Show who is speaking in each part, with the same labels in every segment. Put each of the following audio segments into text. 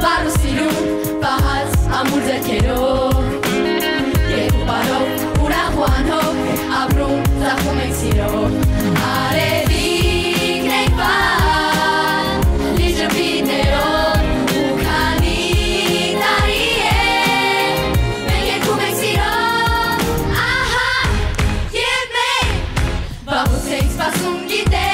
Speaker 1: Barusirun, Bahas, Amulzekero. Yekubaro, Urahuano, Abrum, Zahumexiro. Arevi, Nekban, Lijabinero, Ukani, Darie, Mengekumeksiro. Aha, Yeme, Babutex, Basungite.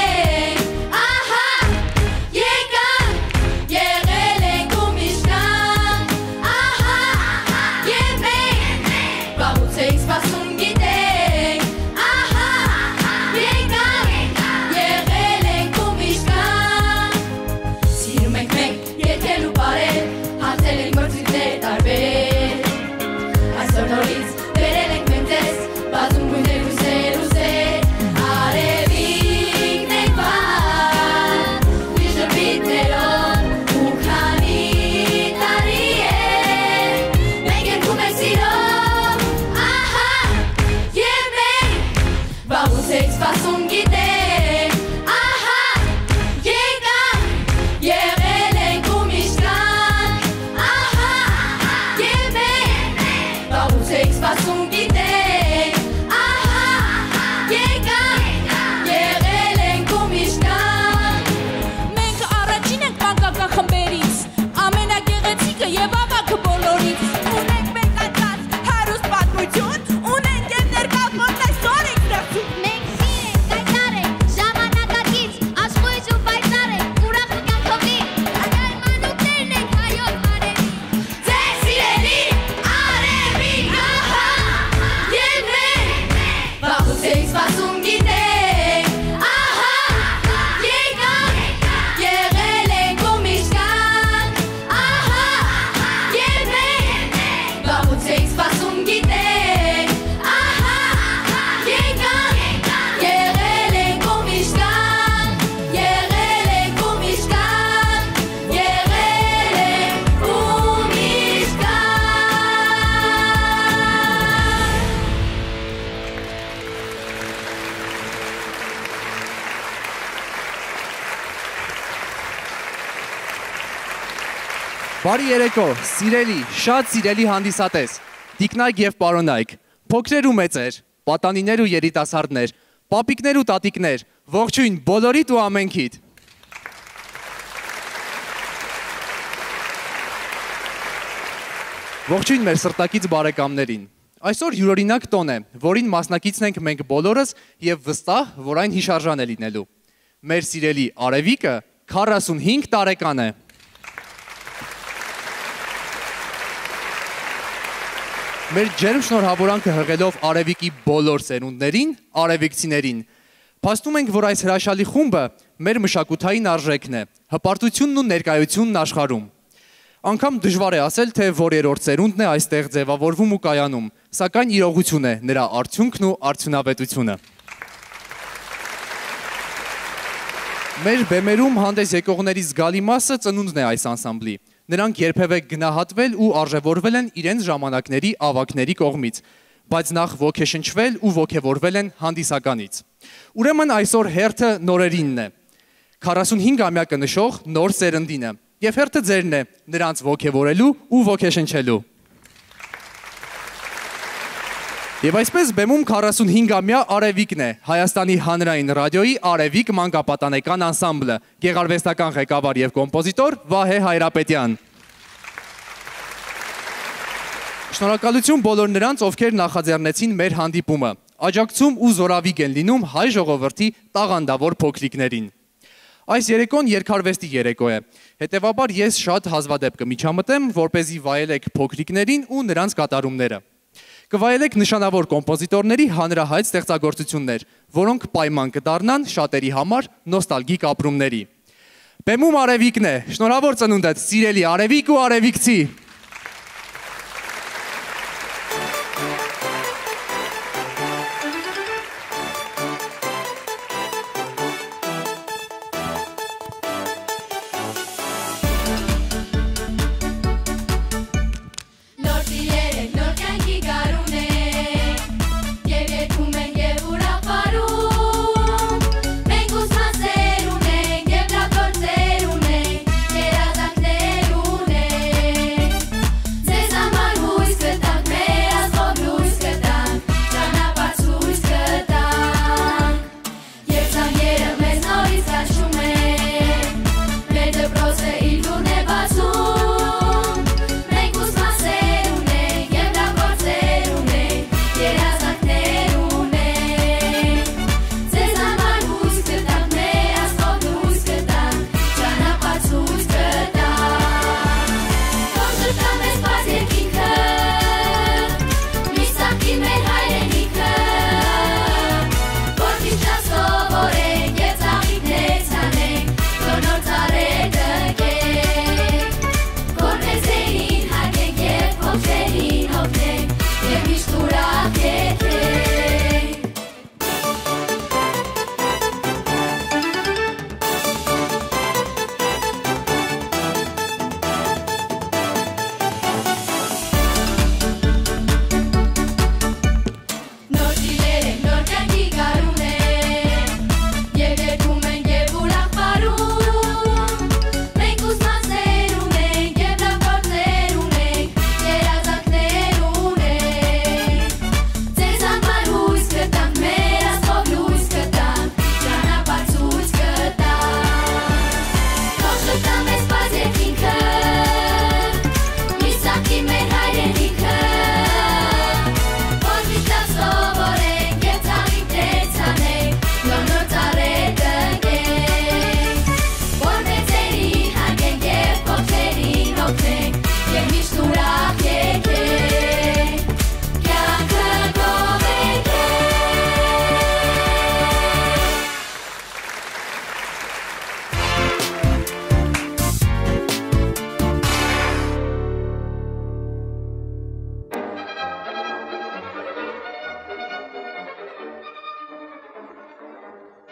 Speaker 2: Բարի երեկո, սիրելի, շատ սիրելի հանդիսատես, տիկնայք և պարոնայք, փոքրեր ու մեծեր, պատանիներ ու երիտասարդներ, պապիկներ ու տատիկներ, ողջույն բոլորիդ ու ամենքիդ։ Ողջույն մեր սրտակից բարեկամներին։ Այսօր յուրօրինակ տոն է, որին մասնակիցն ենք մենք բոլորս և վստահ, որ այն հիշարժան է լինելու։ Մեր սիրելի Արևիկը 45 տարեկան է։ Մեր ջերմ շնորհավորանքը հղելով Արևիկի բոլոր սերունդներին, արևիկցիներին, փաստում ենք, որ այս հրաշալի խումբը մեր մշակութային արժեքն է, հպարտությունն ու ներկայությունն աշխարհում։ Անգամ դժվար է ասել, թե որ երրորդ սերունդն է այստեղ ձևավորվում ու կայանում, սակայն իրողություն է նրա արդյունքն ու արդյունավետությունը։ Մեր բեմերում հանդես եկողների զգալի մասը ծնունդն է այս անսամբլի։ Նրանք երբևէ գնահատվել ու արժևորվել են իրենց ժամանակների ավագների կողմից, բայց նախ ոգեշնչվել ու ոգևորվել են հանդիսականից։ Ուրեմն այսօր հերթը նորերինն է, 45-ամյակը նշող նոր սերնդինը, և հերթը ձերն է նրանց ոգևորելու ու ոգեշնչելու։ Եվ այսպես բեմում 45-ամյա Արևիկն է, Հայաստանի հանրային ռադիոյի Արևիկ մանկապատանեկան անսամբլը, գեղարվեստական ղեկավար և կոմպոզիտոր Վահե Հայրապետյան։ Շնորհակալություն բոլոր նրանց, ովքեր նախաձեռնեցին մեր հանդիպումը, աջակցում ու զորավիգ են լինում հայ ժողովրդի տաղանդավոր փոքրիկներին։ Այս երեկոն երկարվեստի երեկո է, հետևաբար ես շատ հազվադեպ կմիջամտեմ, որպեսզի վայելեք փոքրիկներին ու նրանց կատարումները։ Կվայելեք նշանավոր կոմպոզիտորների հանրահայտ ստեղծագործություններ, որոնք պայման կդառնան շատերի համար նոստալգիկ ապրումների։ Բեմում Արևիկն է, շնորհավոր ծնունդդ, սիրելի Արևիկ ու արևիկցի։
Speaker 1: Մենք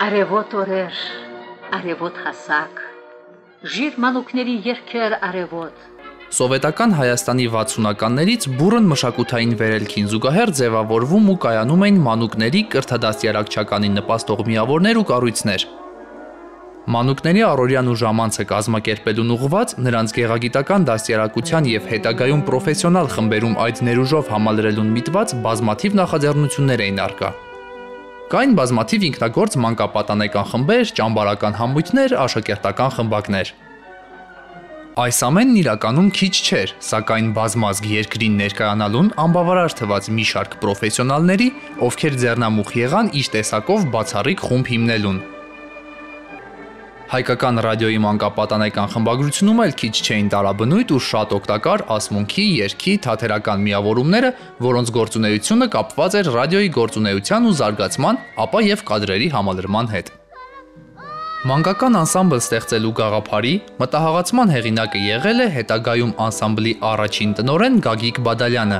Speaker 3: Արևոտ օրեր, արևոտ հասակ, ժիր մանուկների երգեր արևոտ։
Speaker 4: Սովետական Հայաստանի 60-ականներից բուռն մշակութային վերելքին զուգահեռ ձևավորվում ու կայանում էին մանուկների կրթադաստիարակչականին նպաստող միավորներ ու կառույցներ։ Մանուկների առօրյան ու ժամանցը կազմակերպելուն ուղղված նրանց գեղագիտական դաստիարակության և հետագայում պրոֆեսիոնալ խմբերում այդ ներուժով համալրելուն միտված բազմաթիվ նախաձեռնություններ էին առկա։ Կային բազմաթիվ ինքնագործ մանկապատանեկան խմբեր, ճամբարական համույթներ, աշակերտական խմբակներ։ Այս ամենն իրականում քիչ չէր, սակայն բազմազգ երկրին ներկայանալուն անբավարար թված մի շարք պրոֆեսիոնալների, ովքեր ձեռնամուխ եղան իր տեսակով բացառիկ խումբ հիմնելուն։ Հայկական ռադիոյի մանկապատանեկան խմբագրությունում էլ քիչ չէին տարաբնույթ ու շատ օգտակար ասմունքի, երգի, թատերական միավորումները, որոնց գործունեությունը կապված էր ռադիոյի գործունեության ու զարգացման, ապա և կադրերի համալրման հետ։ Մանկական անսամբլ ստեղծելու գաղափարի մտահաղացման հեղինակը եղել է հետագայում անսամբլի առաջին տնօրեն Գագիկ Բադալյանը։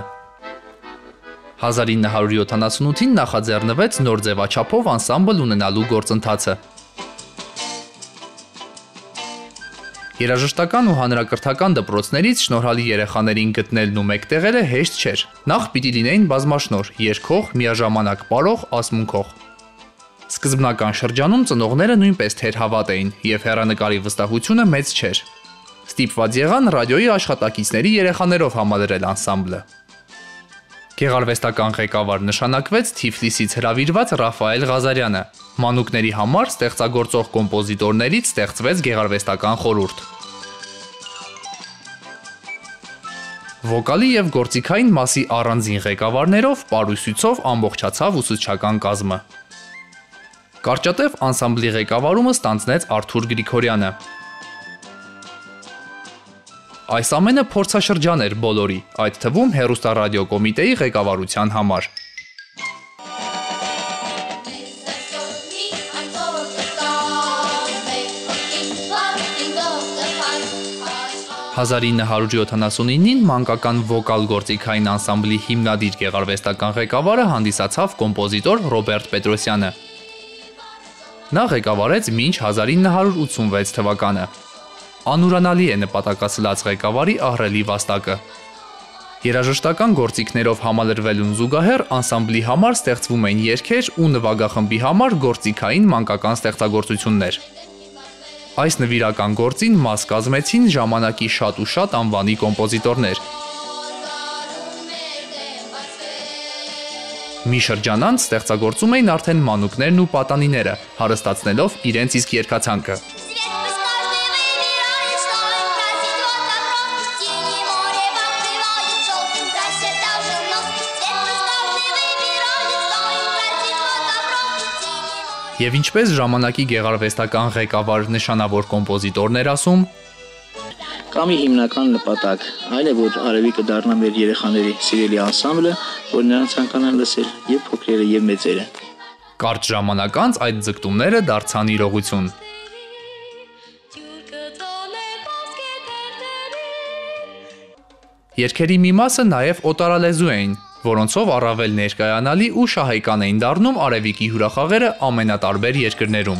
Speaker 4: 1978-ին նախաձեռնվեց նոր ձևաչափով անսամբլ ունենալու գործընթացը։ Երաժշտական ու հանրակրթական դպրոցներից շնորհալի երեխաներին գտնելն ու մեկտեղելը հեշտ չէր։ Նախ պիտի լինեին բազմաշնորհ, երգող, միաժամանակ պարող, ասմունքող։ Սկզբնական շրջանում ծնողները նույնպես թերհավատ էին, և հեռանկարի վստահությունը մեծ չէր։ Ստիպված եղան ռադիոյի աշխատակիցների երեխաներով համալրել անսամբլը։ Գեղարվեստական ղեկավար նշանակվեց Թիֆլիսից հրավիրված Ռաֆայել Ղազարյանը։ Մանուկների համար ստեղծագործող կոմպոզիտորներից ստեղծվեց գեղարվեստական խորհուրդ։ Վոկալի և գործիքային մասի առանձին ղեկավարներով պարուսույցով ամբողջացավ ուսուցչական կազմը։ Կարճատև անսամբլի ղեկավարումը ստանձնեց Արթուր Գրիգորյանը։ Այս ամենը փորձաշրջան էր բոլորի, այդ թվում հեռուստառադիո կոմիտեի ղեկավարության համար։ «1979-ին մանկական վոկալ գործիքային անսամբլի հիմնադիր գեղարվեստական ղեկավարը հանդիսացավ կոմպոզիտոր Ռոբերտ Պետրոսյանը։ Նա ղեկավարեց մինչ 1986 թվականը։ Անուրանալի է նպատակասլաց ղեկավարի ահռելի վաստակը։ Երաժշտական գործիքներով համալրվելուն զուգահեռ անսամբլի համար ստեղծվում էին երգեր ու նվագախմբի համար գործիքային մանկական ստեղծագործություններ։ Այս նվիրական գործին մաս կազմեցին ժամանակի շատ ու շատ անվանի կոմպոզիտորներ։ Մի շրջան անց ստեղծագործում էին արդեն մանուկներն ու պատանիները, հարստացնելով իրենց իսկ երգացանկը։ Եվ ինչպես ժամանակի գեղարվեստական ղեկավար նշանավոր կոմպոզիտորներ ասում.
Speaker 5: Կամի հիմնական նպատակ, այլ է, որ արևի կդառնա մեր երեխաների սիրելի անսամբլը, որ նրանց ցանկանան լսել եւ փոքրերը եւ մեծերը։
Speaker 4: Կարճ ժամանակ անց այդ ձգտումները դարձան իրողություն։ Երգերի մի մասը նաև օտարալեզու էին, որոնցով առավել ներկայանալի ու շահեկան էին դառնում արևիկի հյուրախաղերը ամենատարբեր երկրներում։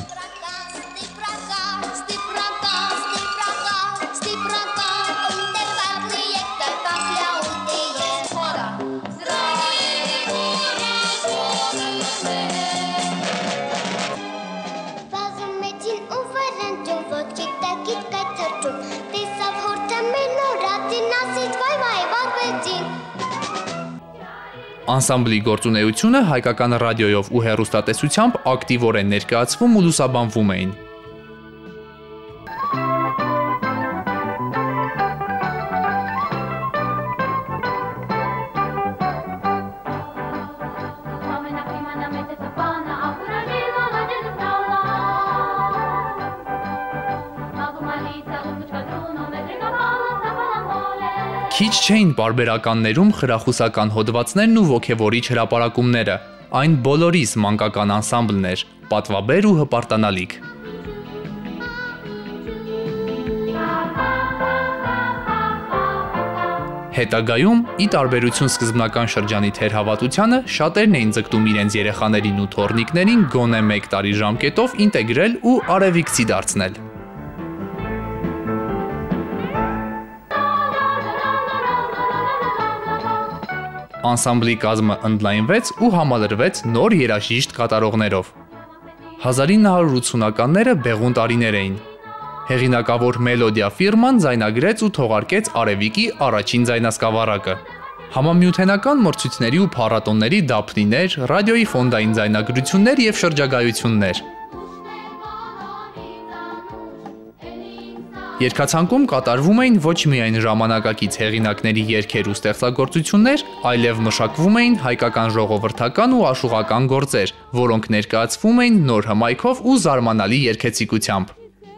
Speaker 4: Անսամբլի գործունեությունը հայկական ռադիոյով ու հեռուստատեսությամբ ակտիվորեն ներկայացվում ու լուսաբանվում էին։ Քիչ չէին պարբերականներում խրախուսական հոդվածներն ու ոգևորիչ հրապարակումները, այն բոլորիս մանկական անսամբլն էր, պատվաբեր ու հպարտանալիք։ Հետագայում, ի տարբերություն սկզբնական շրջանի թերհավատությանը, շատերն էին ձգտում իրենց երեխաներին ու թոռնիկներին գոնե 1 տարի ժամկետով ինտեգրել ու արևիկցի դարձնել։ Անսամբլի կազմը ընդլայնվեց ու համալրվեց նոր երաժիշտ կատարողներով։ 1980-ականները բեղուն տարիներ էին։ Հեղինակավոր Մելոդիա ֆիրման ձայնագրեց ու թողարկեց Արևիկի առաջին ձայնասկավառակը։ Համամիութենական մրցույթների ու փառատոների դափնիներ, ռադիոյի ֆոնդային ձայնագրություններ եւ շրջագայություններ։ Երգացանկում կատարվում էին ոչ միայն ժամանակակից հեղինակների երգեր ու ստեղծագործություններ, այլև մշակվում էին հայկական ժողովրդական ու աշուղական գործեր, որոնք ներկայացվում էին նոր հմայքով ու զարմանալի երգեցիկությամբ։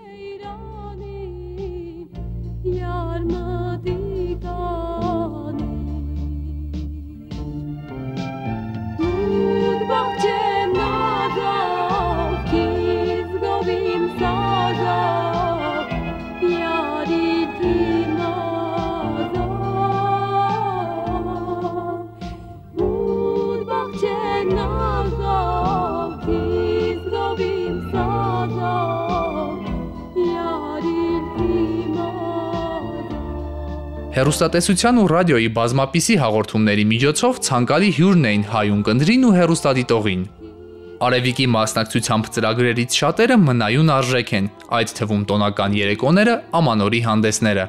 Speaker 4: Հեռուստատեսության ու ռադիոյի բազմապիսի հաղորդումների միջոցով ցանկալի հյուրն էին հայ ունկնդրին ու հեռուստադիտողին։ Արևիկի մասնակցությամբ ծրագրերից շատերը մնայուն արժեք են, այդ թվում տոնական երեկոները, ամանորի հանդեսները։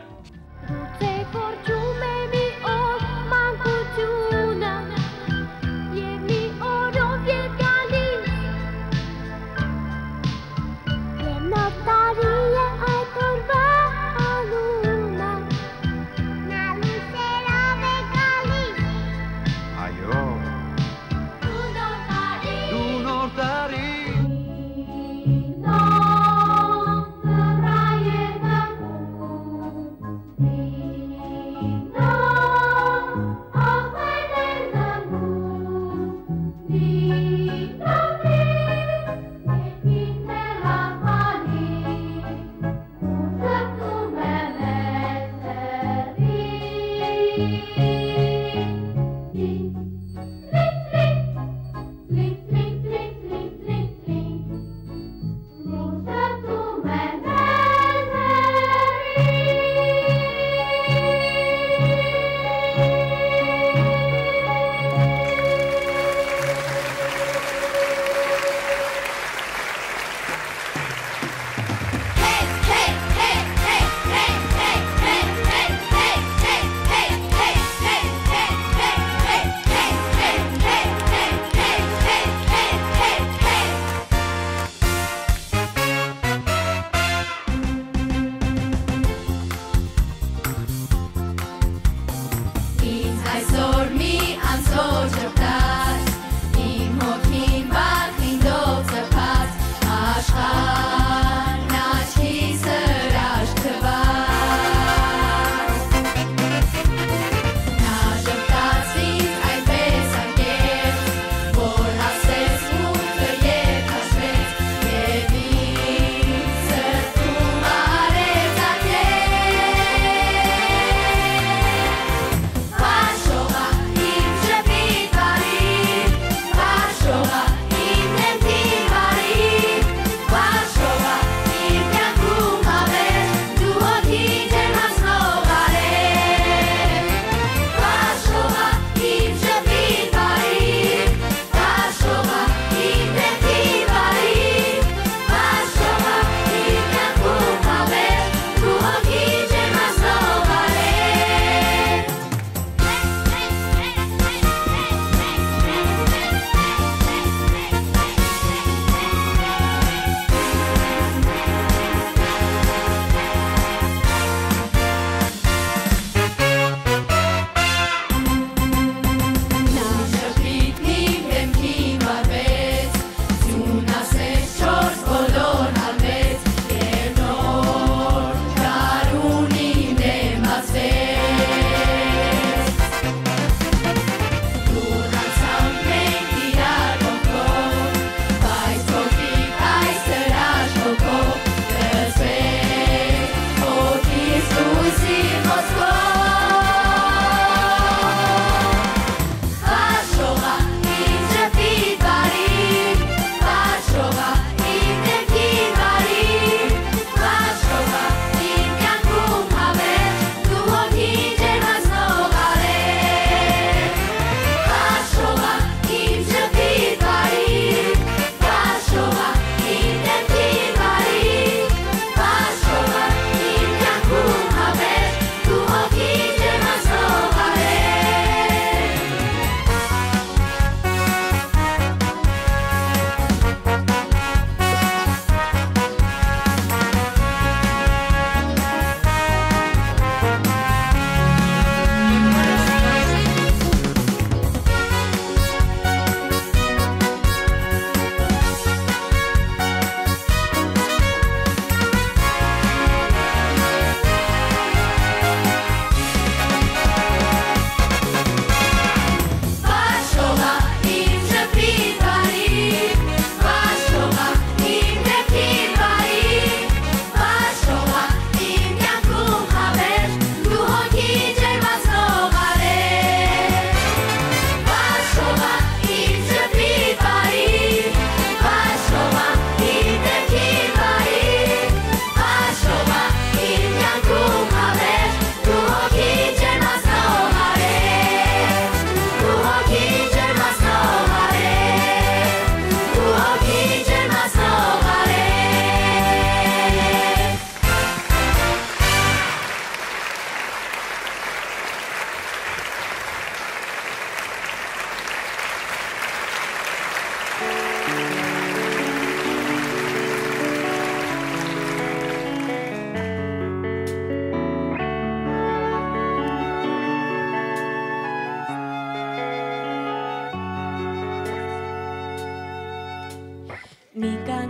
Speaker 1: Pashoga, im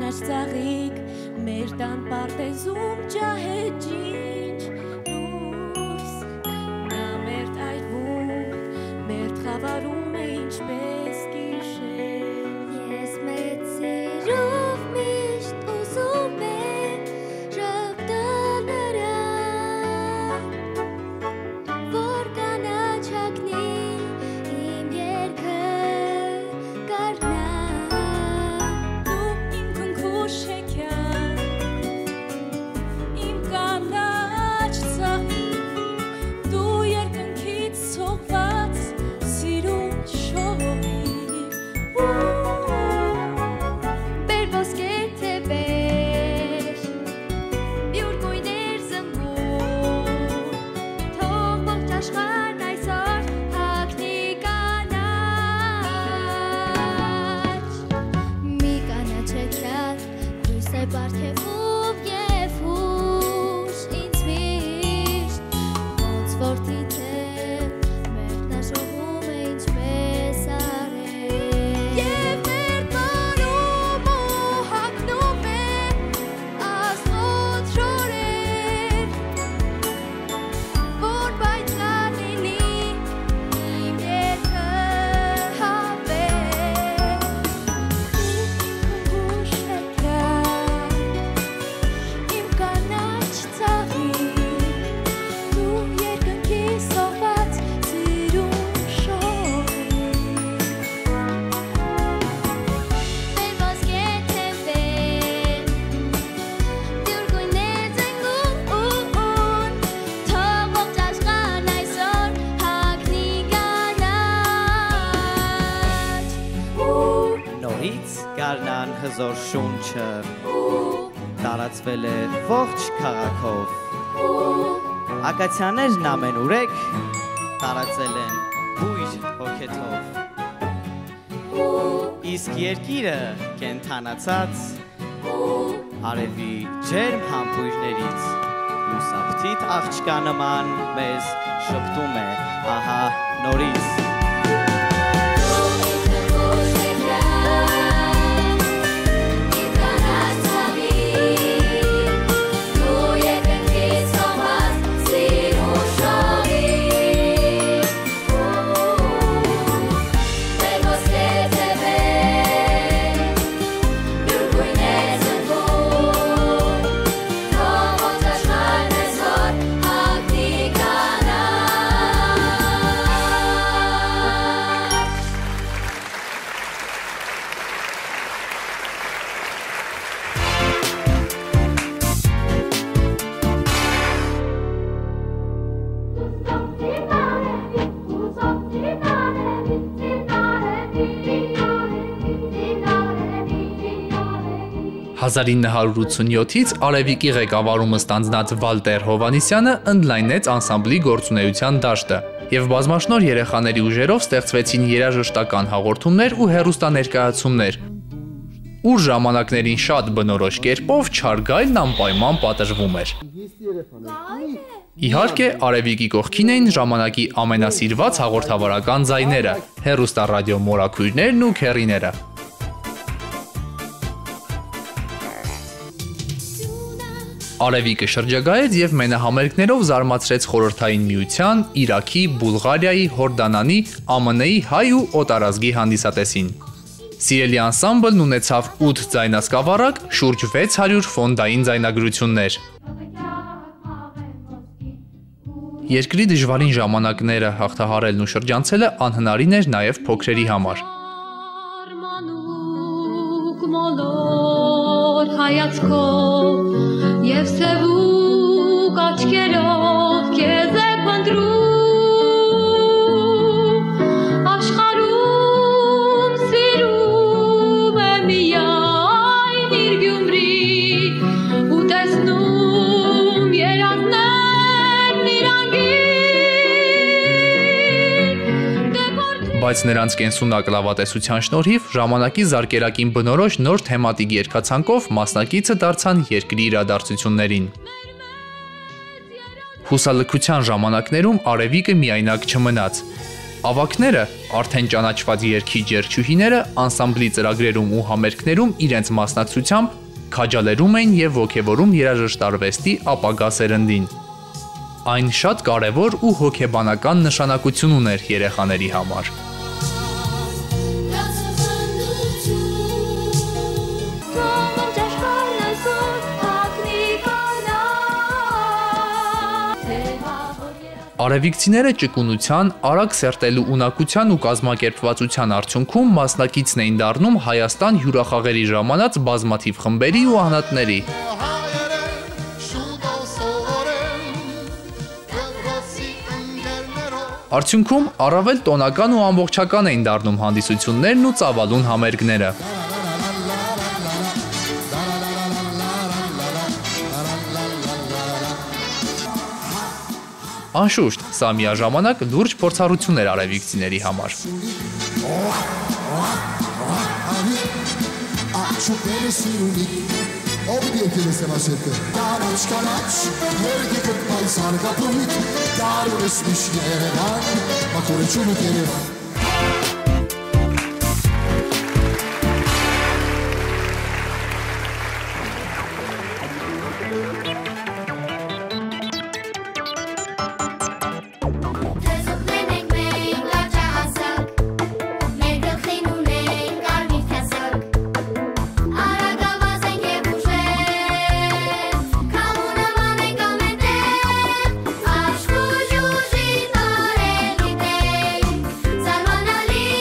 Speaker 1: կանաչ ծաղիկ մեր տան պարտեզում ջահեջինչ լույս նա մեր այրվում մեր խավարում է ինչպես գիշեր ես մեծ սիրով միշտ ուզում եմ ժպտալ նրան որ կանաչ հագնի իմ երգը
Speaker 6: Գարնան հզոր շունչը տարածվել է ողջ քաղաքով ակացիաներն ամենուրեք տարածել են բույր հոգեթով իսկ երկիրը կենթանացած արևի ջերմ համբույրներից լուսափթիթ աղջկա նման մեզ շփտում է ահա նորից
Speaker 4: «1987-ից Արևիկի ղեկավարումը ստանձնած Վալտեր Հովհաննիսյանը ընդլայնեց անսամբլի գործունեության դաշտը եւ բազմաշնորհ երեխաների ուժերով ստեղծվեցին երաժշտական հաղորդումներ ու հեռուստաներկայացումներ, ուր ժամանակներին շատ բնորոշ կերպով չար գայլն անպայման պատժվում էր։ Իհարկե, Արևիկի կողքին էին ժամանակի ամենասիրված հաղորդավարական ձայները՝ հեռուստառադիո մորաքույրներն ու քեռիները։ Արևիկը շրջագայեց եւ մենահամերգներով զարմացրեց Խորհրդային Միության, Իրաքի, Բուլղարիայի, Հորդանանի, ԱՄՆ-ի հայ ու օտարազգի հանդիսատեսին։ Սիրելի անսամբլն ունեցավ 8 ձայնասկավառակ, շուրջ 600 ֆոնդային ձայնագրություններ։ Երկրի դժվարին ժամանակները հաղթահարելն ու շրջանցելը անհնարին էր նաեւ փոքրերի համար։
Speaker 1: Եվ սևուկ աչքերով քեզ է փնտրում աշխարհում սիրում է միայն իր Գյումրի ու տեսնում երազներն իր անգին
Speaker 4: Բայց նրանց կենսունակ լավատեսության շնորհիվ ժամանակի զարկերակին բնորոշ նոր թեմատիկ երգացանկով մասնակիցը դարձան երկրի իրադարձություններին։ Հուսալքության ժամանակներում Արևիկը միայնակ չմնաց։ Ավագները, արդեն ճանաչված երգիչ երգչուհիները անսամբլի ծրագրերում ու համերգներում իրենց մասնակցությամբ քաջալերում էին եւ ոգևորում երաժշտարվեստի ապագա սերնդին։ Այն շատ կարևոր ու հոգեբանական նշանակություն ուներ երեխաների համար։ Արևիկցիները ճկունության, արագ սերտելու ունակության ու կազմակերպվածության արդյունքում մասնակիցն էին դառնում Հայաստան հյուրախաղերի ժամանած բազմաթիվ խմբերի ու անհատների։ Արդյունքում առավել տոնական ու ամբողջական էին դառնում հանդիսություններն ու ծավալուն համերգները։ Անշուշտ, սա միաժամանակ լուրջ փորձառություն էր արևիկցիների համար։
Speaker 7: Zalmanali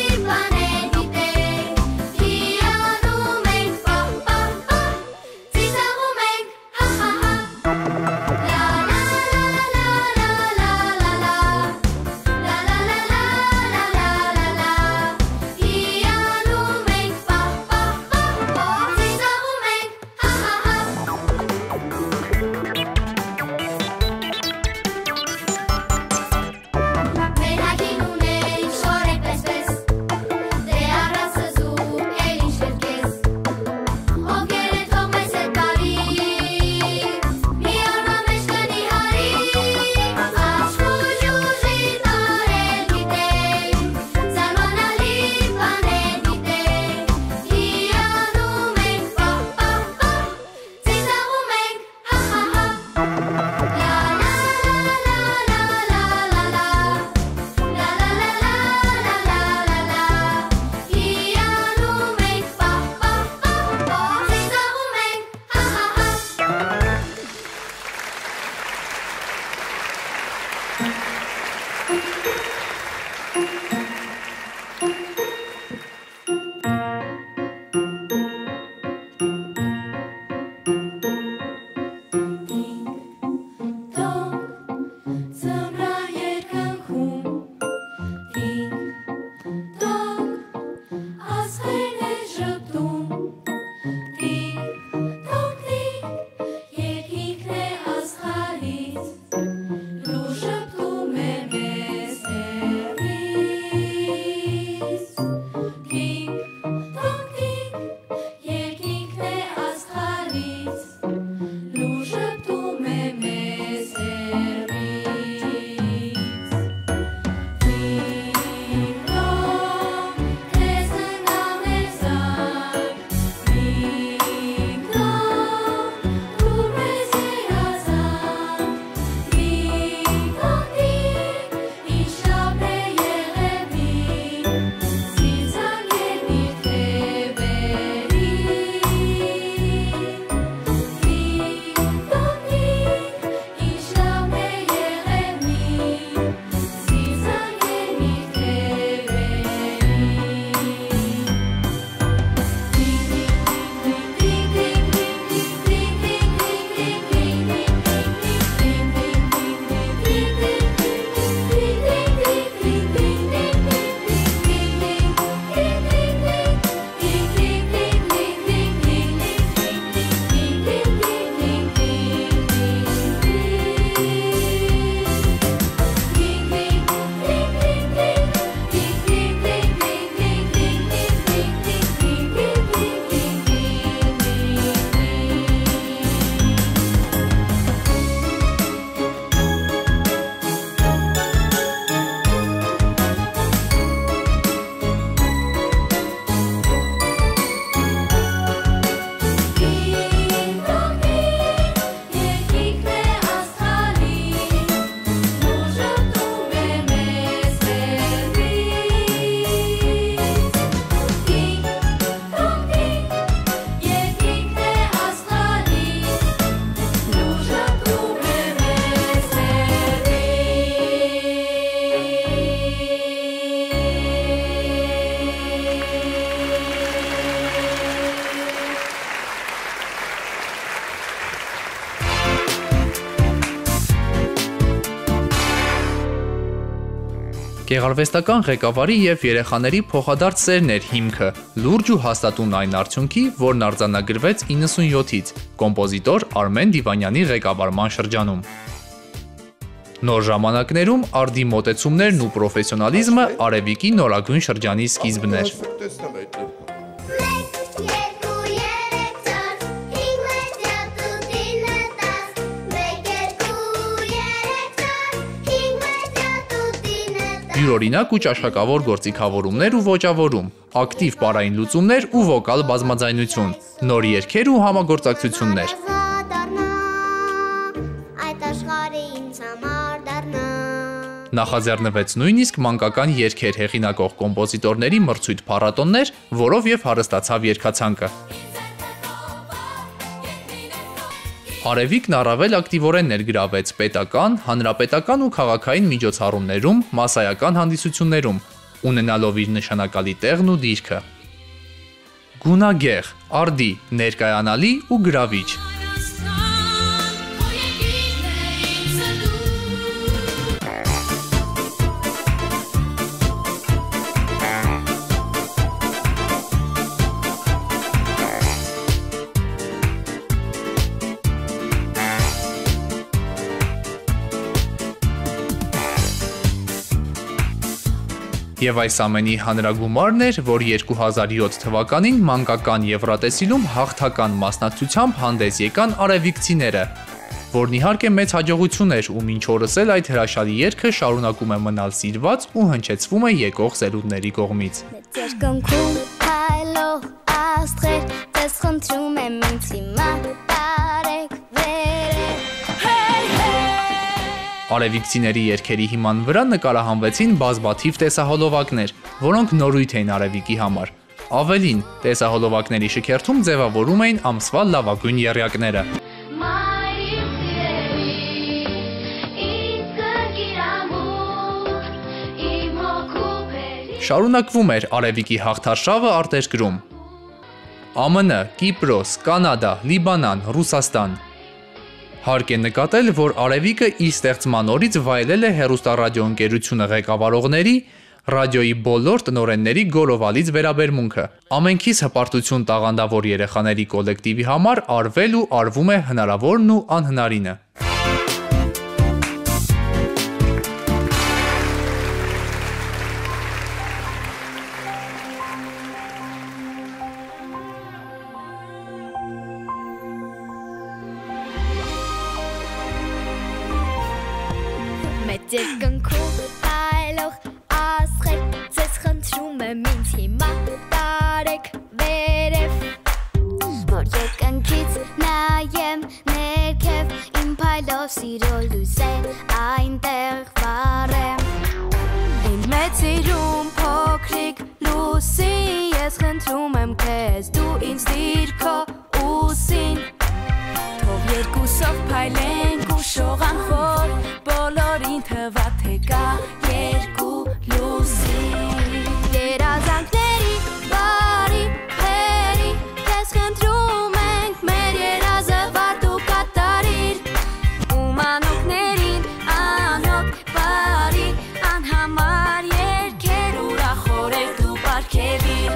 Speaker 4: Գեղարվեստական ղեկավարի եւ երեխաների փոխադարձ սերն էր հիմքը, լուրջ ու հաստատուն այն արդյունքի, որն արձանագրվեց 97-ից կոմպոզիտոր Արմեն Դիվանյանի ղեկավարման շրջանում։ Նոր ժամանակներում արդի մոտեցումներն ու պրոֆեսիոնալիզմը Արևիկի նորագույն շրջանի սկիզբն էր։ Յուրօրինակ ու ճաշակավոր գործիքավորումներ ու ոճավորում, ակտիվ պարային լուծումներ ու վոկալ բազմաձայնություն, նոր երգեր ու համագործակցություններ։ Նախաձեռնվեց նույնիսկ մանկական երգեր հեղինակող կոմպոզիտորների մրցույթ փառատոններ, որով եւ հարստացավ երգացանկը։ Արևիկն առավել ակտիվորեն ներգրավեց պետական, հանրապետական ու քաղաքային միջոցառումներում, մասսայական հանդիսություններում, ունենալով իր նշանակալի տեղն ու դիրքը։ Գունագեղ, արդի, ներկայանալի ու գրավիչ։ Եվ այս ամենի հանրագումարն էր, որ 2007 թվականին մանկական Եվրատեսիլում հաղթական մասնակցությամբ հանդես եկան արևիկցիները, որն իհարկե մեծ հաջողություն էր ու մինչ օրս էլ այդ հրաշալի երգը շարունակում է մնալ սիրված ու հնչեցվում է եկող սերունդների կողմից։ Արևիկցիների երգերի հիման վրա նկարահանվեցին բազմաթիվ տեսահոլովակներ, որոնք նորույթ էին Արևիկի համար։ Ավելին, տեսահոլովակների շքերթում ձևավորում էին ամսվա լավագույն եռյակները։ Շարունակվում էր Արևիկի հաղթարշավը արտերկրում։ ԱՄՆ, Կիպրոս, Կանադա, Լիբանան, Ռուսաստան։ Հարկ է նկատել, որ Արևիկը իր ստեղծման օրից վայելել է հեռուստառադիոընկերությունը ղեկավարողների, ռադիոյի բոլոր տնօրենների գորովալից վերաբերմունքը։ Ամենքից հպարտություն տաղանդավոր երեխաների կոլեկտիվի համար արվել ու արվում է հնարավորն ու անհնարինը։
Speaker 7: Երկնքում այլող աստղեր ձեզ խնդրում եմ ինձ հիմա տարեք վերև որ երկնքից նայեմ ներքև իմ փայլով սիրո լույսեր այնտեղ վառեմ իմ մեծ սիրում փոքրիկ լույսի ես խնդրում եմ քեզ դու ինձ դիր քո ուսին թող երկուսով փայլենք ու շողանք որ բոլորին թվա թե կա երկու լույսի երազանքների բարի փերի քեզ խնդրում ենք մեր երազը վար դու կատարիր ու մանուկներին անհոգ բարի անհամար երգեր ուրախորեր դու պարգևիր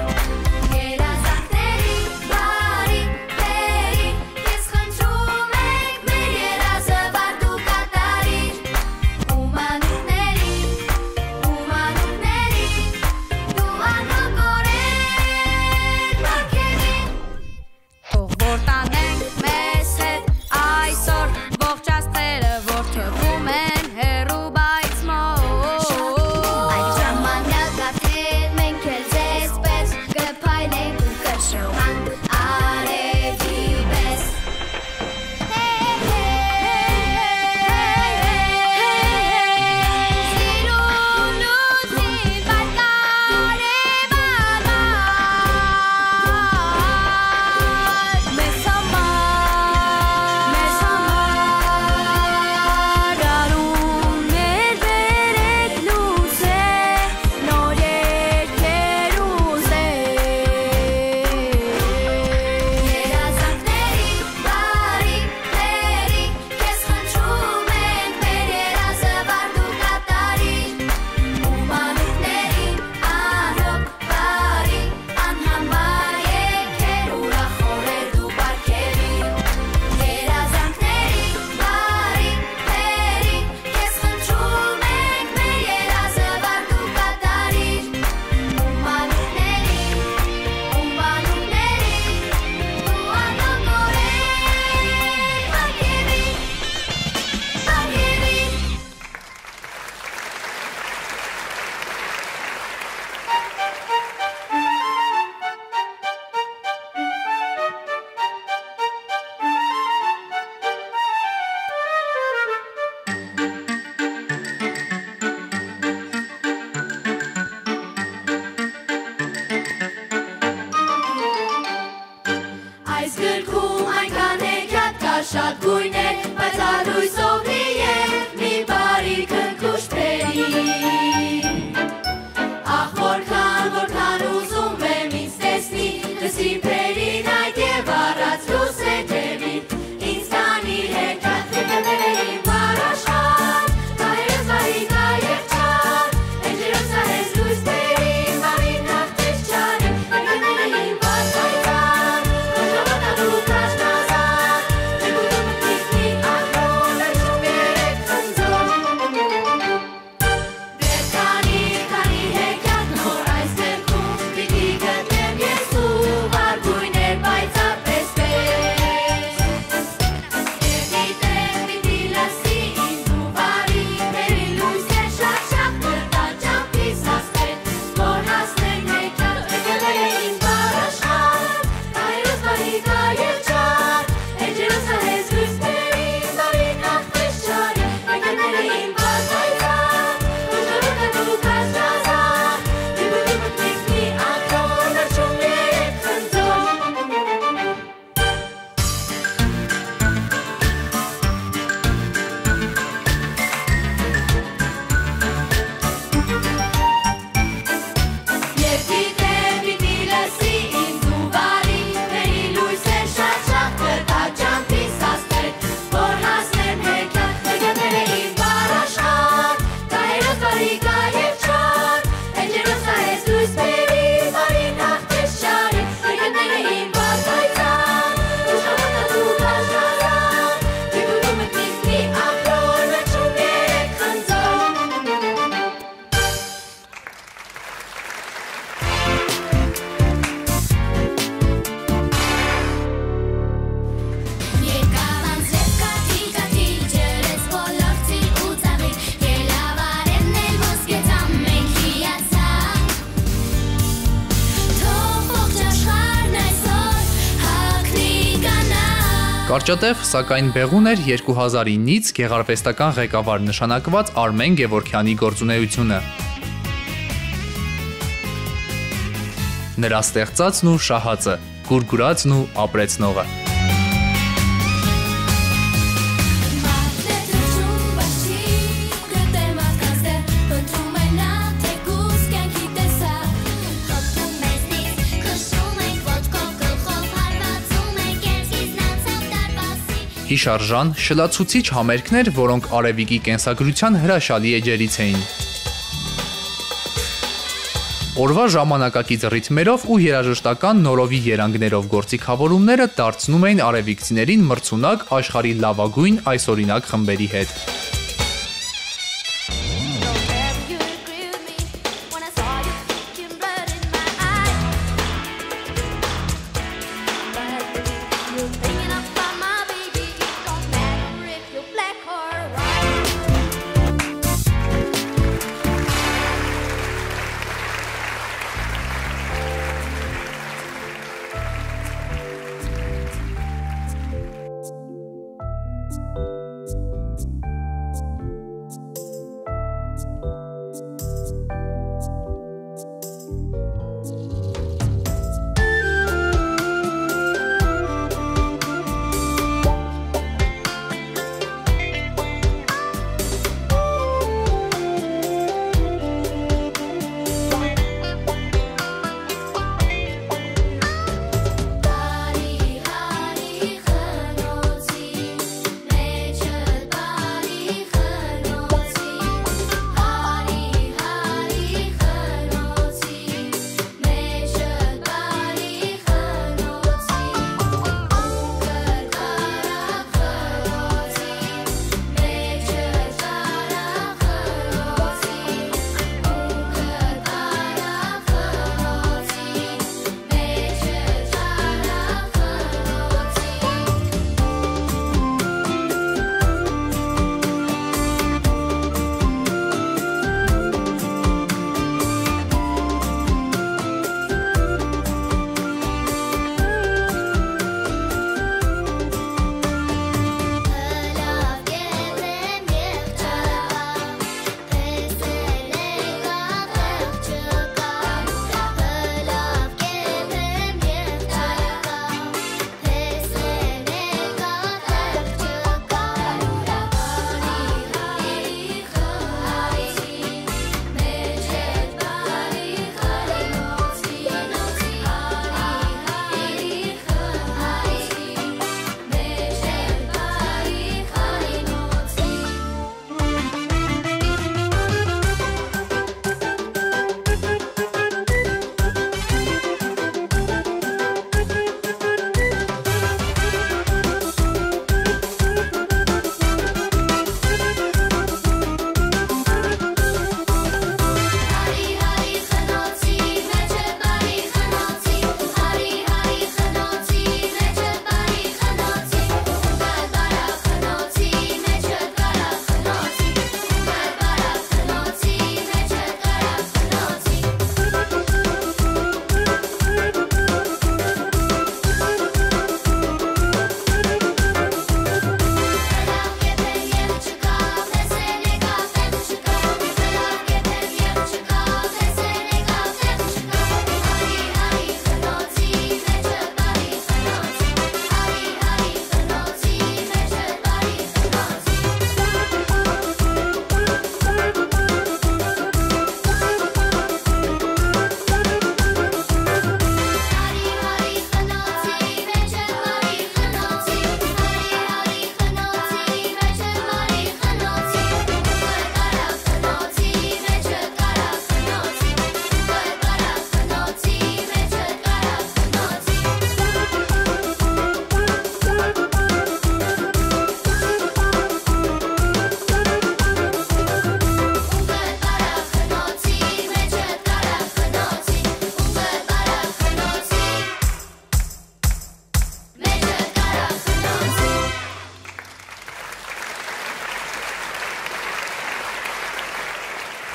Speaker 7: շատ գույներ, բայց ալույսով լի է մի բարի քնքուշ բերի Ախ որքան ուզում եմ ինձ տեսնի լսի բերին այդ եւ առած լույս է դեպի ինձ տանի հեքիաթ Եկեղեցի բարաշատ Կայրս վարի կայր չար Էջերով սահես լույս բերի Մարին հաղթես չարի Եկեղեցի բարքայցար Կոժավատալու կաշնազար Դեպուտում մտնիսնի ակրոն Վերջում երեք ծնձով Դեր քանի հեքիաթ նոր այս դեպքում Պիտի գտնեմ ես ու վարգույներ պայծապես պես Եվ գիտեմ պիտի լսի ինձ ու վարի Բերի լույսեր շատ կրտա ճամփիս հասներ Որ հասնեմ հեքիաթ Եկեղեցի բարաշատ Կայրս վարի կայր չար Էջերով սահես լույս բերի Բարին հաղթես չարի Եկեղեցի բարքայցար Կոժավատալու կաշնազար Դեպուտում մտնիսնի ակրոն Վերջում երեք ծնձով Եվ գիտեմ պիտի լսի ինձ ու վարի Բերի լույսեր շատ կրտա ճամփիս հասներ Որ հասնեմ հեքիաթ Եկեղեցի բարաշատ Կայրս վարի կայր չար Էջերով սահես լույս բերի Բարին հաղթես չարի Եկեղեցի բարքայցար Կոժավատալու կաշնազար Դեպուտում մտնիսնի ակրոն Վերջում երեք ծնձով Եկավ անձև կաթի ջրեց բոլոր ծիր ու ծաղիկ Ելավարևն էլ ոսկեցան մենք հիացան Թող ողջ աշխարհն այսօր հագնի կանաչ
Speaker 4: Կարճատև, սակայն բեղուն էր 2009-ից գեղարվեստական ղեկավար նշանակված Արմեն Գևորգյանի գործունեությունը։ Նրա ստեղծածն ու շահածը, գուրգուրածն ու ապրեցնողը։
Speaker 7: Մարդն է թրջում բաշի Գտեր մարդկանց դեր Պնդում է նա թեկուզ կյանքի տեսակ Խոթում մեզնից Քշում ենք ոտքով գլխով Հարվածում ենք կենցից նացավ դարպասի
Speaker 4: Հիշարժան, շլացուցիչ համերգներ, որոնք արևիկի կենսագրության հրաշալի էջերից էին։ Օրվա ժամանակակից ռիթմերով ու երաժշտական նորովի երանգներով գործիքավորումները դարձնում էին արևիկցիներին մրցունակ աշխարհի լավագույն այսօրինակ խմբերի հետ։
Speaker 7: Whenever you agree with me When I saw you kicking blood in my eye But you're thinking about my baby It don't matter if you're black or white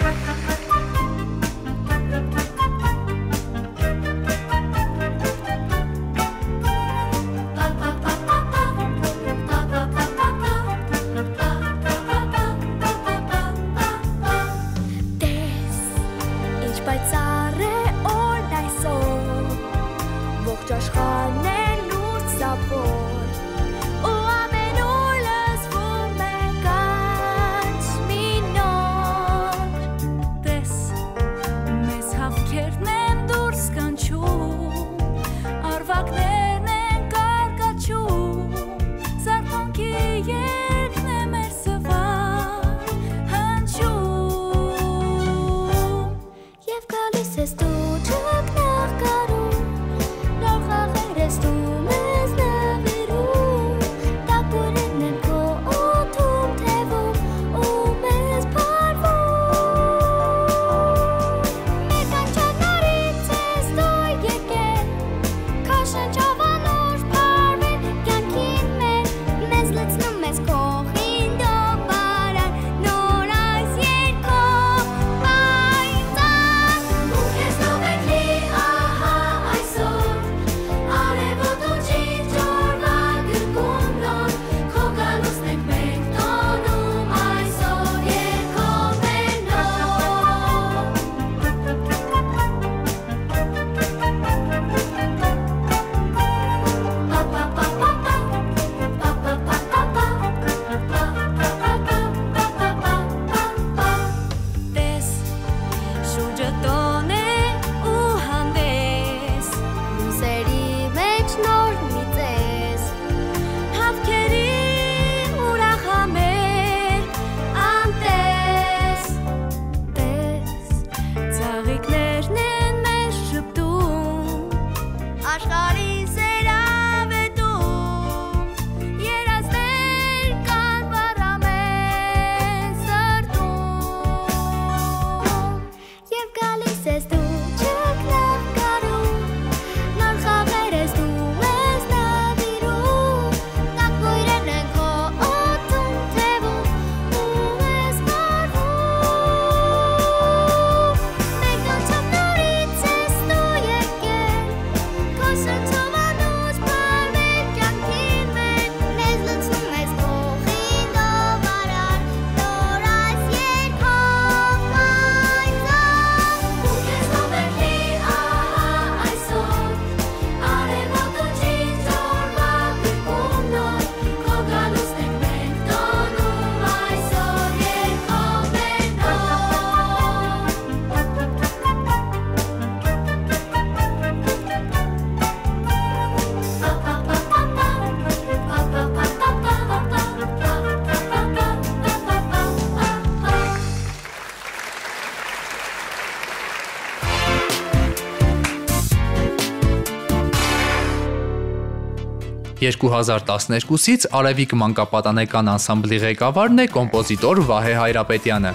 Speaker 4: 2012-ից Արևիկ մանկապատանեկան անսամբլի ղեկավարն է կոմպոզիտոր Վահե Հայրապետյանը։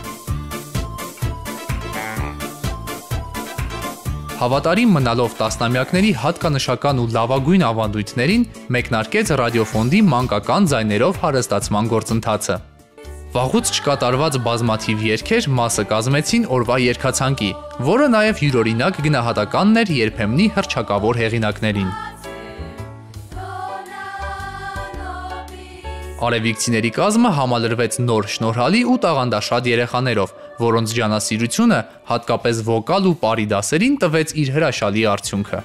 Speaker 4: Հավատարիմ մնալով տասնամյակների հատկանշական ու լավագույն ավանդույթներին մեկնարկեց ռադիոֆոնդի մանկական ձայներով հարստացման գործընթացը։ Վաղուց չկատարված բազմաթիվ երգեր մասը կազմեցին օրվա երգացանկի, որը նաև յուրօրինակ գնահատականն էր երբեմնի հռչակավոր հեղինակներին։ Արևիկցիների կազմը համալրվեց նոր շնորհալի ու տաղանդաշատ երեխաներով, որոնց ջանասիրությունը հատկապես վոկալ ու պարի դասերին տվեց իր հրաշալի արդյունքը։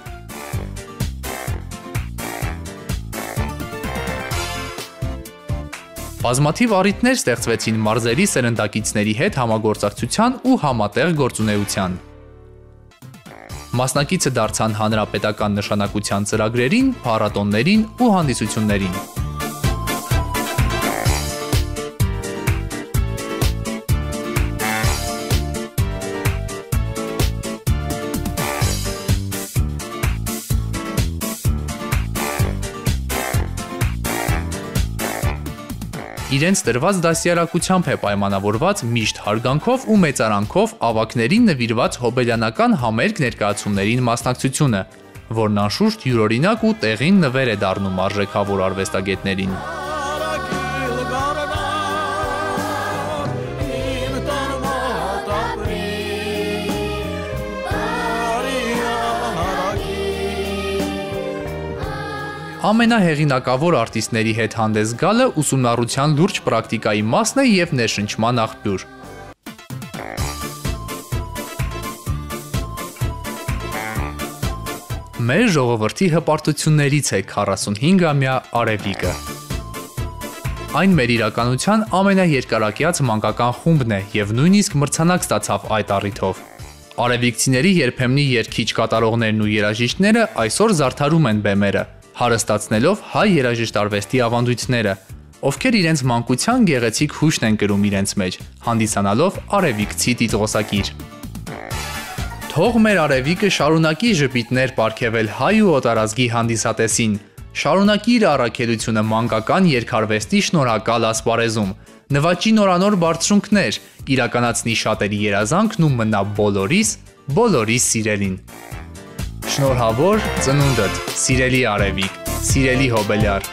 Speaker 4: Բազմաթիվ առիթներ ստեղծվեցին մարզերի սերնդակիցների հետ համագործակցության ու համատեղ գործունեության։ Մասնակիցը դարձան հանրապետական նշանակության ծրագրերին, փառատոներին ու հանդիսություններին։ Իրենց տրված դասյարակությամբ է պայմանավորված միշտ հարգանքով ու մեծարանքով ավագներին նվիրված հոբելյանական համերգ ներկայացումներին մասնակցությունը, որն անշուշտ յուրօրինակ ու տեղին նվեր է դառնում արժեքավոր արվեստագետներին։ Ամենահեղինակավոր արտիստների հետ հանդես գալը ուսումնառության լուրջ պրակտիկայի մասն է եւ ներշնչման աղբյուր։ Մեր ժողովրդի հպարտություններից է 45-ամյա Արևիկը։ Այն մեր իրականության ամենաերկարակյաց մանկական խումբն է եւ նույնիսկ մրցանակ ստացավ այդ առիթով։ Արևիկցիների երբեմնի երգիչ կատարողներն ու երաժիշտները այսօր զարդարում են բեմերը, հարստացնելով հայ երաժշտարվեստի ավանդույթները, ովքեր իրենց մանկության գեղեցիկ հուշն են կրում իրենց մեջ, հանդիսանալով արևիկցի տիտղոսակիր։ Թող մեր Արևիկը շարունակի ժպիտներ պարգևել հայ ու օտարազգի հանդիսատեսին, շարունակի իր առաքելությունը մանկական երգարվեստի շնորհակալ ասպարեզում, նվաճի նորանոր բարձրունքներ, իրականացնի շատերի երազանքն ու մնա բոլորիս սիրելին։ Շնորհավոր ծնունդդ, սիրելի Արևիկ, սիրելի հոբելյար։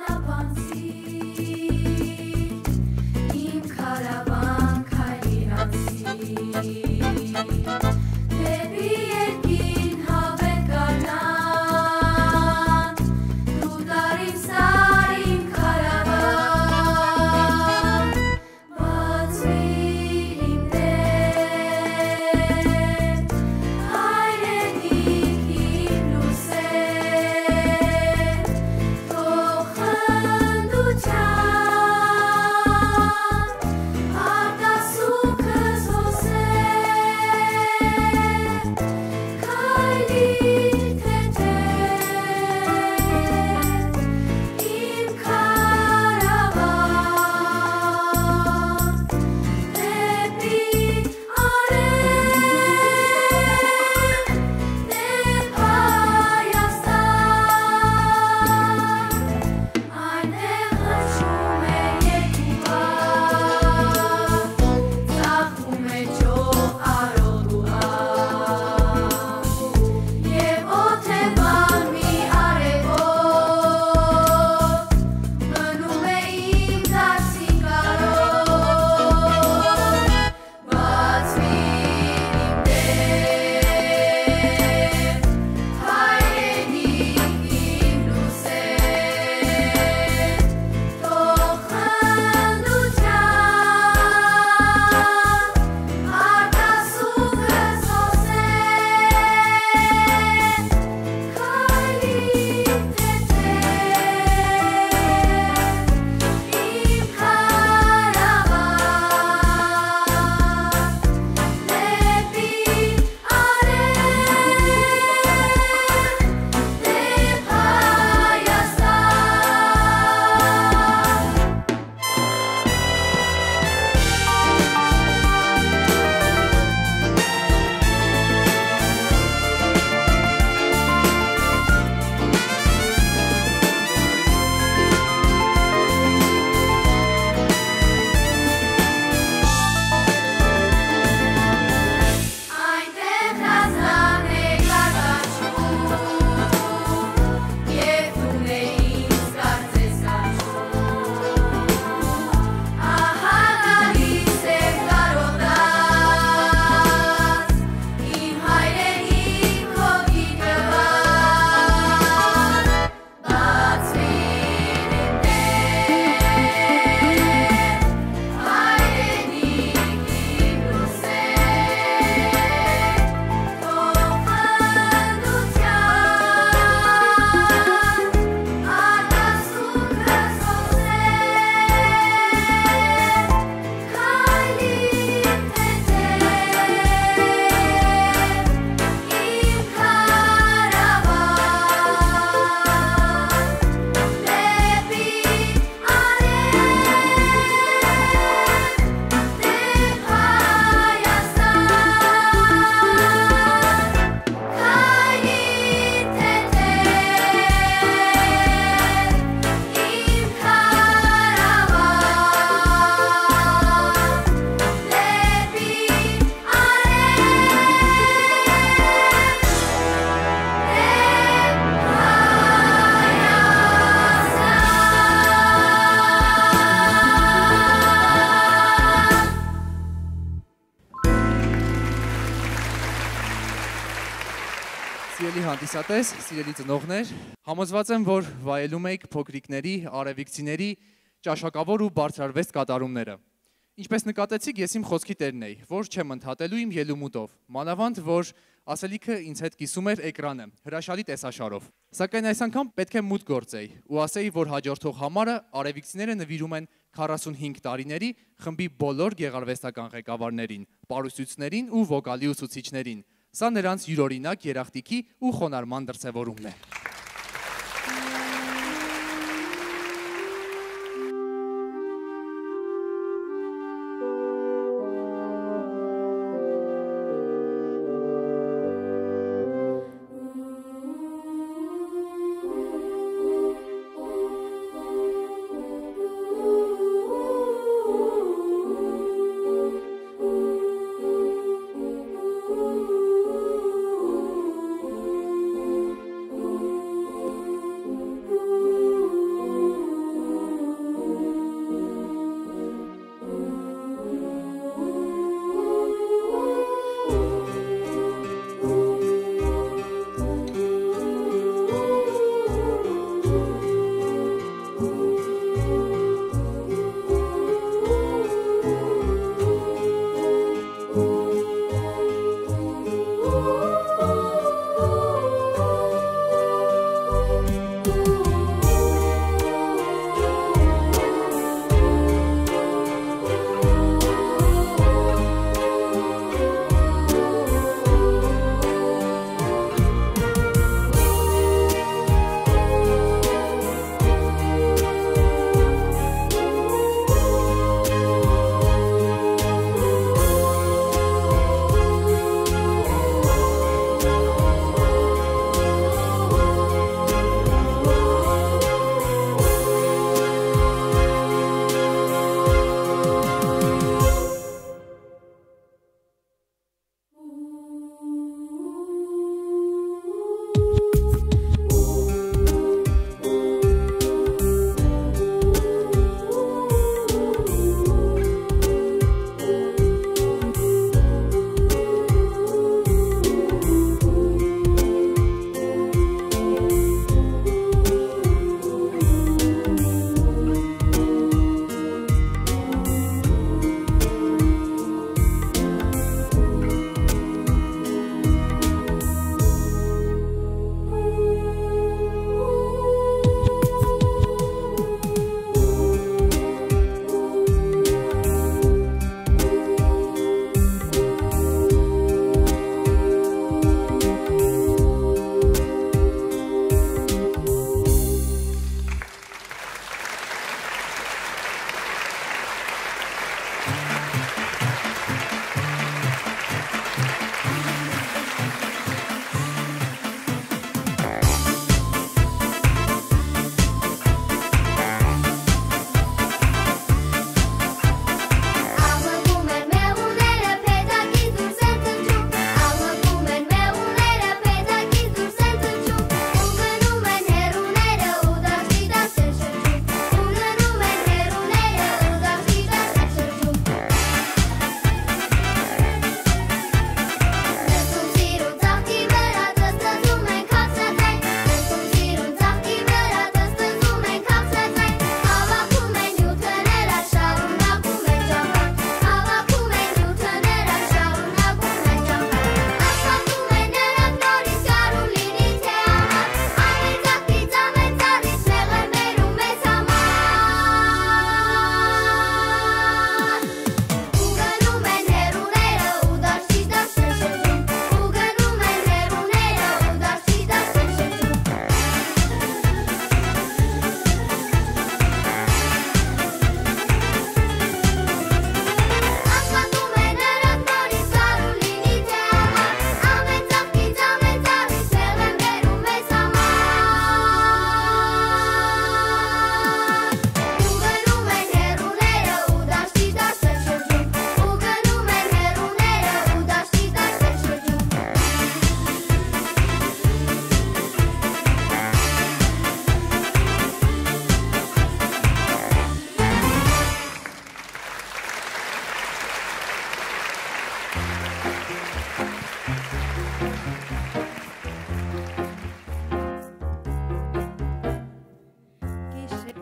Speaker 2: Սիրելի հանդիսատես, սիրելի ծնողներ, համոզված եմ, որ վայելում եք փոքրիկների, արևիկցիների ճաշակավոր ու բարձրարվեստ կատարումները։ Ինչպես նկատեցիք, ես իմ խոսքի տերն էի, որ չեմ ընդհատելու իմ ելումուտով, մանավանդ, որ ասելիքը ինձ հետ կիսում էր էկրանը, հրաշալի տեսաշարով։ Սակայն այս անգամ պետք է մուտք գործեի ու ասեի, որ հաջորդող համարը արևիկցիները նվիրում են 45 տարիների խմբի բոլոր գեղարվեստական ղեկավարներին, պարուսուցիչներին ու վոկալի ուսուցիչներին։ Սա նրանց յուրօրինակ երախտիքի ու խոնարհման դրսևորումն է։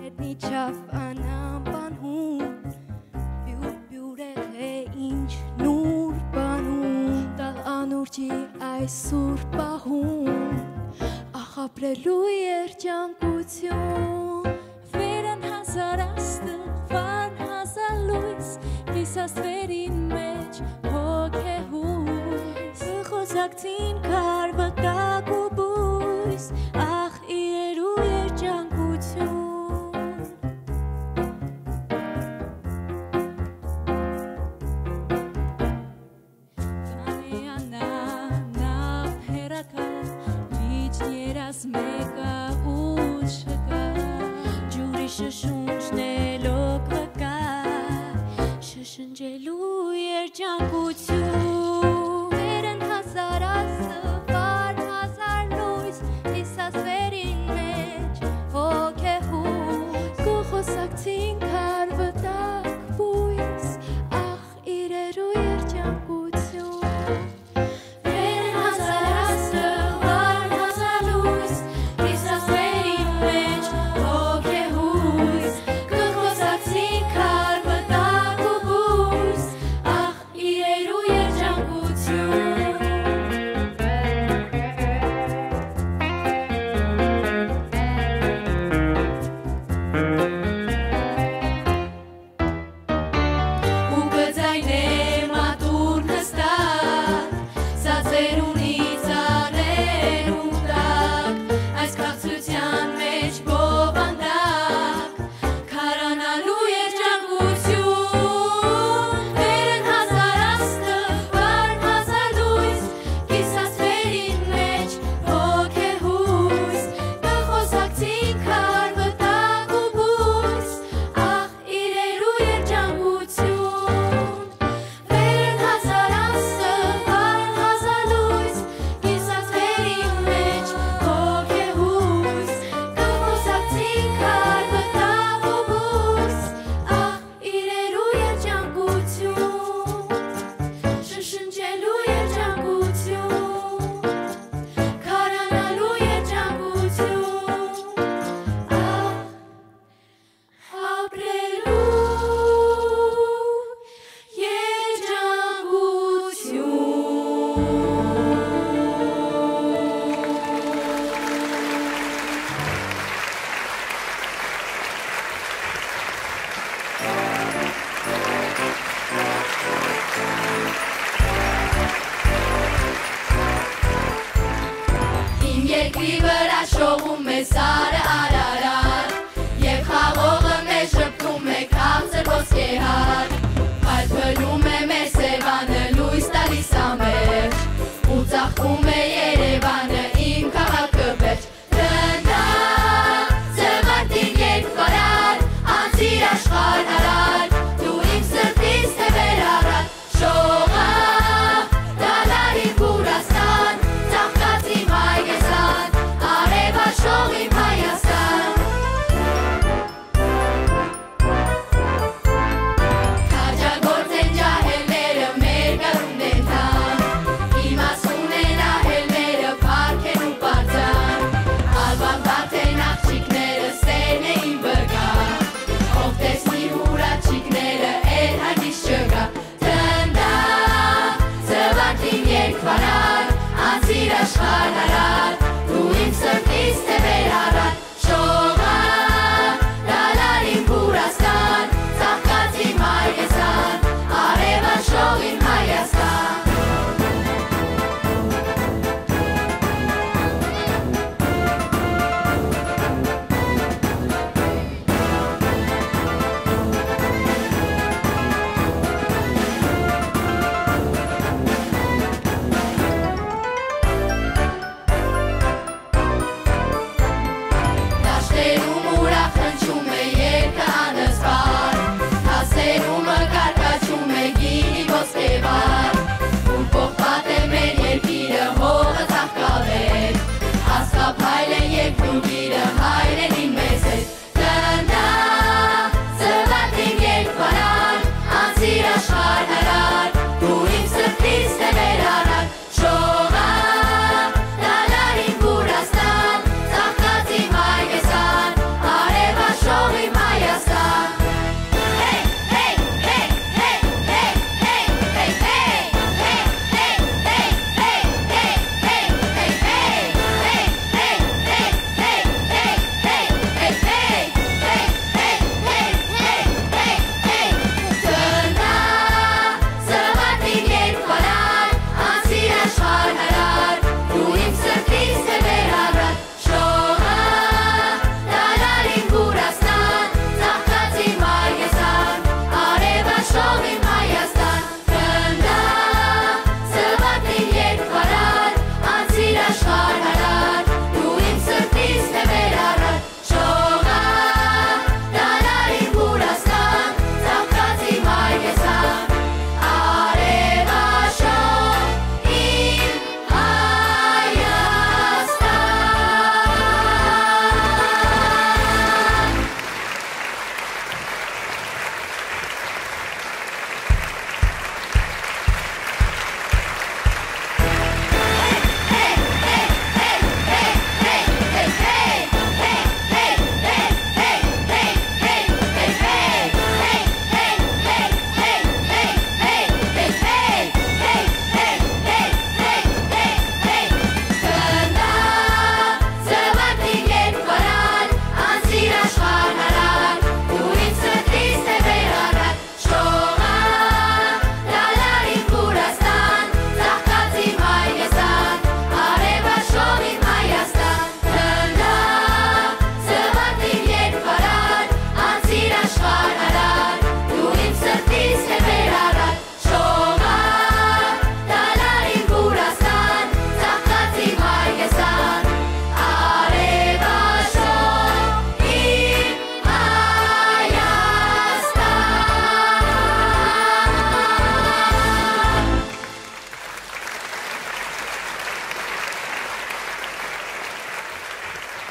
Speaker 8: Etnichaf anam banhun Biurete inch nur banhun Dal anurji ay sur bahun Achabrelu yerjankutyon Veren hazar astı van hazar luis Lisas verin mech hoke huis Khozaktin kar vatagu buis Ach iru yerjankutyon Mega ushka juri shshunjne lokaka shshnjelu yerjankutyu veren hazaras var hazar luis isas verin mech hoke hu gohosaktin karvatak buis ach ireru yerjankutyu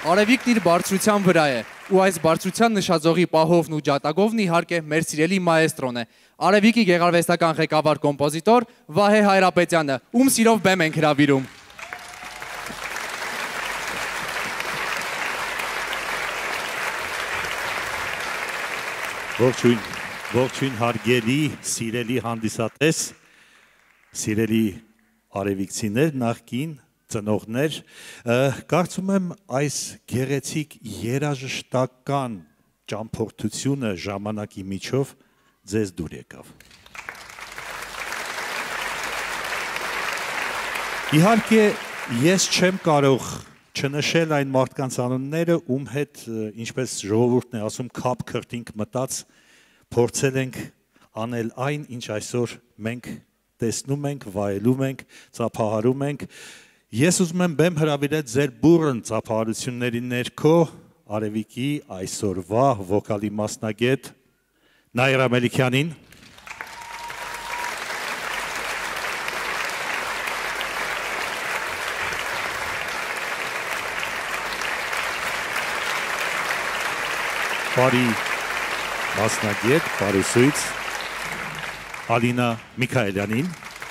Speaker 2: Արևիկն իր բարձրության վրա է, ու այս բարձրության նշաձողի պահովն ու ջատագովն իհարկե մեր սիրելի մաեստրոն է։ Արևիկի գեղարվեստական ղեկավար կոմպոզիտոր Վահե Հայրապետյանը, ում սիրով բեմ ենք հրավիրում։
Speaker 9: Ողջույն հարգելի, սիրելի հանդիսատես, սիրելի արևիկցիներ, նախկին ծնողներ, կարծում եմ այս գեղեցիկ երաժշտական ճամփորդությունը ժամանակի միջով ձեզ դուր եկավ։ Իհարկե, ես չեմ կարող չնշել այն մարդկանց անունները, ում հետ, ինչպես ժողովուրդն է ասում, քապ քրտինք մտած, փորձել ենք անել այն, ինչ այսօր մենք տեսնում ենք, վայելում ենք, ծափահարում ենք։ Ես ուզում եմ բեմ հրավիրել ձեր բուռն ծափահարությունների ներքո Արևիկի այսօրվա վոկալի մասնագետ Նաիրա Մելիքյանին։ Բարի մասնագետ, բարուսույց Ալինա Միքայելյանին։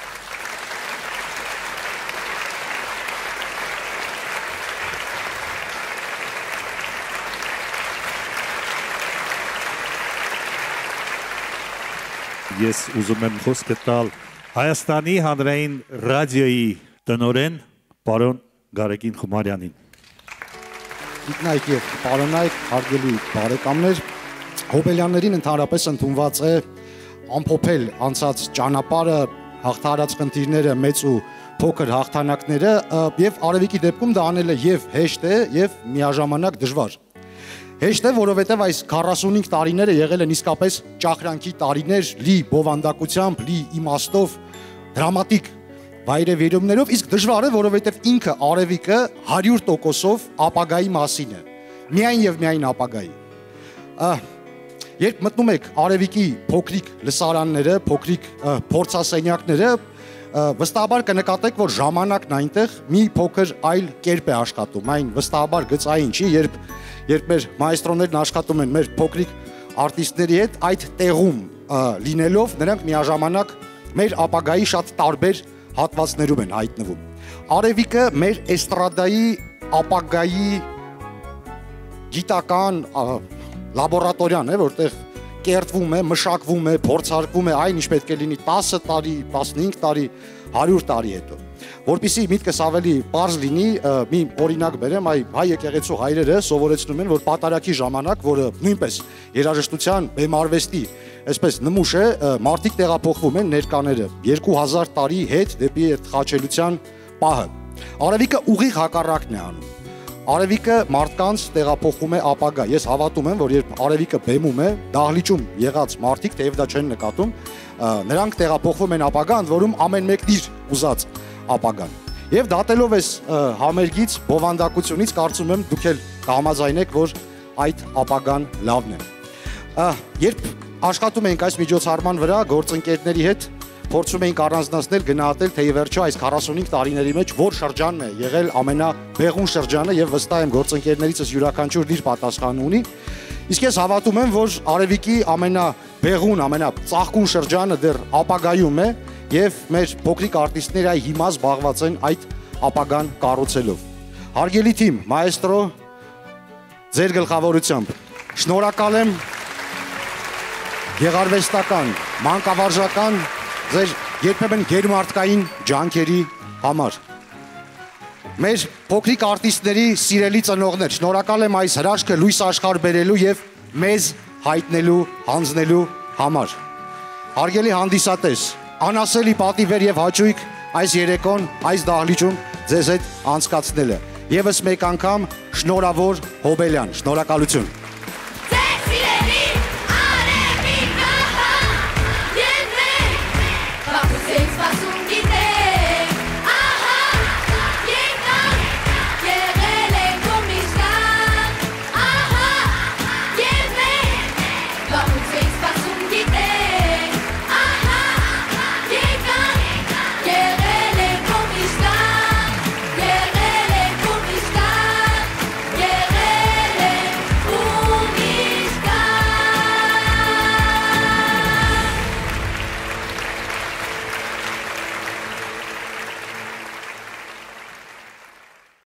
Speaker 9: Ես ուզում եմ խոսքը տալ Հայաստանի հանրային ռադիոյի տնօրեն պարոն Գարեգին Խումարյանին։
Speaker 10: Գիտնայք և պարոնայք, հարգելի բարեկամներ, Հոբելյաններին ընդհանրապես ընդունված է ամփոփել անցած ճանապարհը, հաղթահարած խնդիրները, մեծ ու փոքր հաղթանակները, եւ Արևիկի դեպքում դա անելը եւ հեշտ է եւ միաժամանակ դժվար։ Հեշտ է, որովհետեւ այս 45 տարիները եղել են իսկապես ճախրանքի տարիներ, լի բովանդակությամբ, լի իմաստով, դրամատիկ վայրեվերումներով, իսկ դժվար է, որովհետև ինքը Արևիկը 100%-ով ապագայի մասին է, միայն եւ միայն ապագայի։ Երբ մտնում եք Արևիկի փոքրիկ լսարանները, փոքրիկ փորձասենյակները, վստահաբար կնկատեք, որ ժամանակն այնտեղ մի փոքր այլ կերպ է աշխատում, այն վստահաբար գծային չի, երբ մեր մայստրոներն աշխատում են մեր փոքրիկ արտիստների հետ, այդ տեղում լինելով, նրանք միաժամանակ մեր ապագայի շատ տարբեր հատվածներում են հայտնվում։ Արևիկը մեր էստրադայի ապագայի գիտական լաբորատորիան է, որտեղ կերտվում է, մշակվում է, փորձարկվում է այն, ինչ պետք է լինի 10 տարի, 15 տարի, 100 տարի հետո։ Որպեսզի միտքս ավելի պարզ լինի, մի օրինակ բերեմ, հայ եկեղեցու հայրերը սովորեցնում են, որ պատարագի ժամանակ, որը նույնպես երաժշտության բեմարվեստի այսպես նմուշ է, մարդիկ տեղափոխվում են ներկաները 2000 տարի հետ դեպի խաչելության պահը։ Արևիկը ուղիղ հակառակն է անում։ Արևիկը մարդկանց տեղափոխում է ապագա։ Ես հավատում եմ, որ երբ Արևիկը բեմում է, դահլիճում եղած մարդիկ, թեև դա չեն նկատում, նրանք տեղափոխվում են ապագա, ընդ որում ամեն մեկն իր ուզած ապագան։ Եվ դատելով այս համերգից, բովանդակությունից, կարծում եմ դուք էլ կհամաձայնեք, որ այդ ապագան լավն է։ Երբ աշխատում ենք այս միջոցառման վրա գործընկերների հետ, փորձում էինք առանձնացնել, գնահատել, թե ի վերջո այս 45 տարիների մեջ որ շրջանն է եղել ամենաբեղուն շրջանը եւ վստահ եմ գործընկերներիցս յուրաքանչյուրն իր պատասխանը ունի։ Իսկ ես հավատում եմ, որ Արևիկի ամենաբեղուն, ամենածաղկուն շրջանը դեռ ապագայում է եւ մեր փոքրիկ արտիստները հիմա զբաղված են այդ ապագան կառուցելով։ Հարգելի թիմ, մայստրո, ձեր գլխավորությամբ շնորհակալ եմ գեղարվեստական, մանկավարժական ձեր երբեմն գերմարտկային ջանքերի համար։ Մեր փոքրիկ արտիստների սիրելի ծնողներ, շնորհակալ եմ այս հրաշքը լույս աշխարհ բերելու եւ մեզ հայտնելու, հանձնելու համար։ Հարգելի հանդիսատես, անասելի պատիվ եւ հաճույք այս երեկոն, այս դահլիճում ձեզ հետ անցկացնելը։ Եվս մեկ անգամ շնորհավոր Հոբելյան, շնորհակալություն։